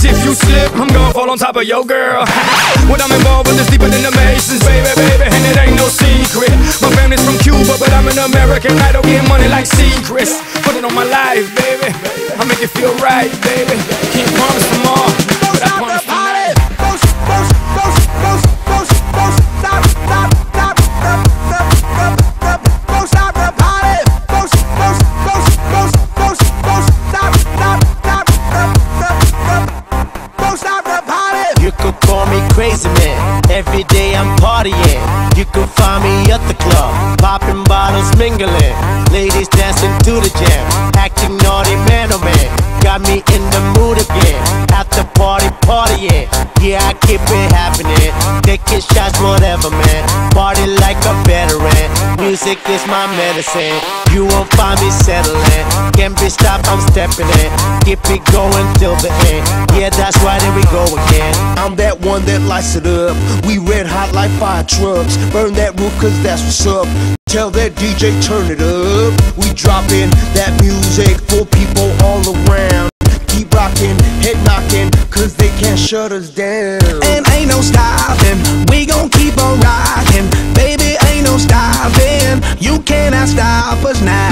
Cause if you slip, I'm gonna fall on top of your girl. When I'm involved with this deeper than the Masons, baby, baby, and it ain't no secret. My family's from Cuba, but I'm an American idol, getting money like secrets. Put it on my life, baby, I'll make it feel right, baby. Can't promise tomorrow, but I promise tonight. You could call me crazy man, every day I'm partying. You could find me at the club, popping bottles, mingling. Ladies dancing to the jam, acting naughty man oh man. Got me in the mood again, after party partying. Yeah, I keep it happening, taking shots, whatever man. Party like a veteran, music is my medicine. You won't find me settling, can't be stopped, I'm stepping in. Keep it going till the end, yeah that's right, here we go again. I'm that one that lights it up. We red hot like fire trucks. Burn that roof cause that's what's up. Tell that DJ turn it up. We dropping that music for people all around. Keep rocking, head knocking, cause they can't shut us down. And ain't no stopping, we gon' keep on rocking. Baby, ain't no stopping, you cannot stop us now.